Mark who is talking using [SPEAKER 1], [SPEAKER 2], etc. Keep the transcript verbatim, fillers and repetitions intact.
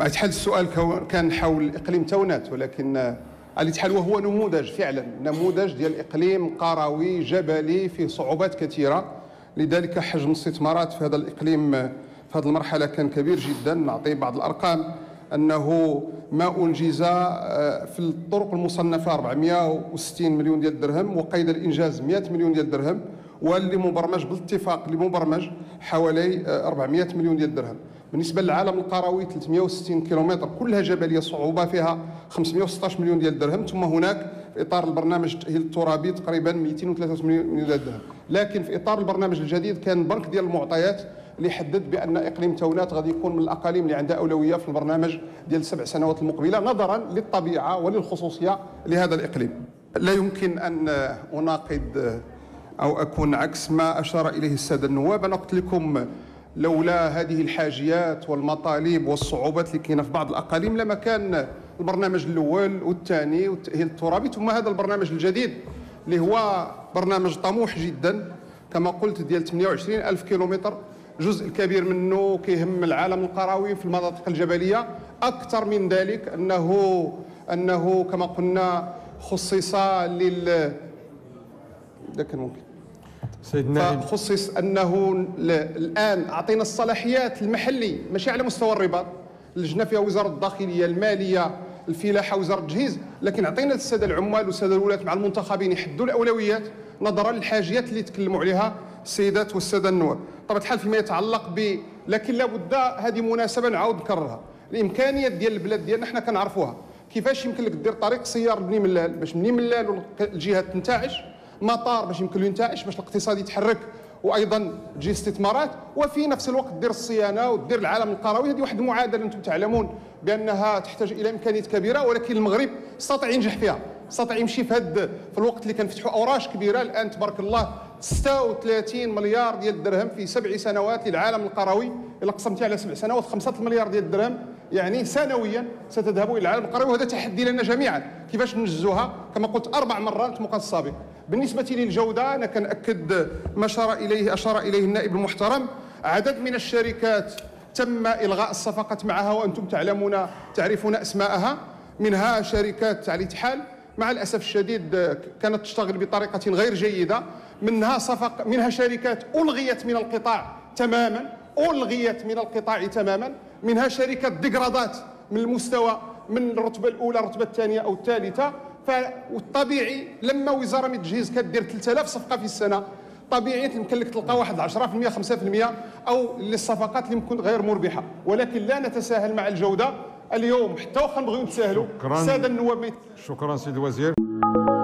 [SPEAKER 1] على حال السؤال كان حول اقليم تونات، ولكن على حال وهو نموذج فعلا، نموذج ديال اقليم قروي جبلي فيه صعوبات كثيره، لذلك حجم الاستثمارات في هذا الاقليم في هذه المرحله كان كبير جدا. نعطي بعض الارقام، انه ما انجز في الطرق المصنفه أربعمائة وستين مليون ديال الدرهم، وقيد الانجاز مئة مليون ديال الدرهم، واللي مبرمج بالاتفاق اللي مبرمج حوالي أربعمائة مليون ديال الدرهم. بالنسبه للعالم القروي ثلاثمائة وستين كيلومتر كلها جبليه، صعوبه فيها خمسمائة وستة عشر مليون ديال الدرهم، ثم هناك في اطار البرنامج التاهيل الترابي تقريبا مئتين وثلاثة وثمانين مليون ديال الدرهم. لكن في اطار البرنامج الجديد كان بنك ديال المعطيات اللي حدد بان اقليم تونات غادي يكون من الاقاليم اللي عندها اولويه في البرنامج ديال السبع سنوات المقبله، نظرا للطبيعه وللخصوصيه لهذا الاقليم. لا يمكن ان اناقض او اكون عكس ما اشار اليه الساده النواب. انا قلت لكم لولا هذه الحاجيات والمطالب والصعوبات اللي كاينه في بعض الاقاليم لما كان البرنامج الاول والثاني والتاهيل الترابي، ثم هذا البرنامج الجديد اللي هو برنامج طموح جدا كما قلت ديال ثمانية وعشرين ألف كيلومتر. جزء كبير منه كيهم العالم القروي في المناطق الجبليه. اكثر من ذلك انه انه كما قلنا خصص لل اذا كان ممكن
[SPEAKER 2] سيدنا
[SPEAKER 1] فخصص انه الان اعطينا الصلاحيات المحلي ماشي على مستوى الرباط، اللجنه فيها وزاره الداخليه، الماليه، الفلاحه، وزاره التجهيز، لكن اعطينا الساده العمال والساده الولاة مع المنتخبين يحدوا الاولويات نظرا للحاجيات اللي تكلموا عليها السيدات والساده النواب. طبعا الحال فيما يتعلق ب لكن لابد هذه مناسبه نعاود نكررها، الامكانيات ديال البلاد ديالنا حنا كنعرفوها. كيفاش يمكن لك دير طريق سيار بني ملال باش مني ملال الجهه تنتعش، مطار باش يمكن له ينتعش باش الاقتصاد يتحرك وايضا تجي استثمارات، وفي نفس الوقت دير الصيانه ودير العالم القروي. هذه واحد المعادله انتم تعلمون بانها تحتاج الى امكانيات كبيره، ولكن المغرب استطاع ينجح فيها، استطاع يمشي في هذا في الوقت اللي كنفتحوا اوراش كبيره. الان تبارك الله ستة وثلاثين مليار ديال الدرهم في سبع سنوات للعالم القروي، الا قسمتي على سبع سنوات خمسة مليار ديال الدرهم، يعني سنويا ستذهب الى العالم القروي، وهذا تحدي لنا جميعا كيفاش ننجزوها كما قلت اربع مرات مقاس السابق. بالنسبه للجوده انا كنأكد ما اشار اليه اشار اليه النائب المحترم. عدد من الشركات تم الغاء الصفقات معها وانتم تعلمون تعرفون اسماءها، منها شركات على الاتحال مع الاسف الشديد كانت تشتغل بطريقه غير جيده، منها صفق منها شركات الغيت من القطاع تماما، الغيت من القطاع تماما، منها شركات ديغرادات من المستوى من الرتبه الاولى الرتبه الثانيه او الثالثه. فالطبيعي لما وزاره من التجهيز كدير ثلاثة آلاف صفقه في السنه، طبيعي يمكن لك تلقى واحد عشرة بالمئة خمسة بالمئة او للصفقات اللي ممكن غير مربحه، ولكن لا نتساهل مع الجوده. اليوم حتى واخا نبغيو نتساهلوا الساده النواب.
[SPEAKER 2] شكرا سيدي الوزير.